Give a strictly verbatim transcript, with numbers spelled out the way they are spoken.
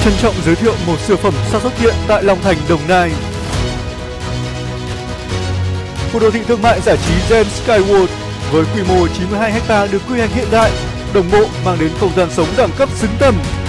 Trân trọng giới thiệu một siêu phẩm sắp xuất hiện tại Long Thành, Đồng Nai. Khu đô thị thương mại giải trí Gen Skyworld với quy mô chín mươi hai héc ta được quy hoạch hiện đại, đồng bộ mang đến không gian sống đẳng cấp xứng tầm.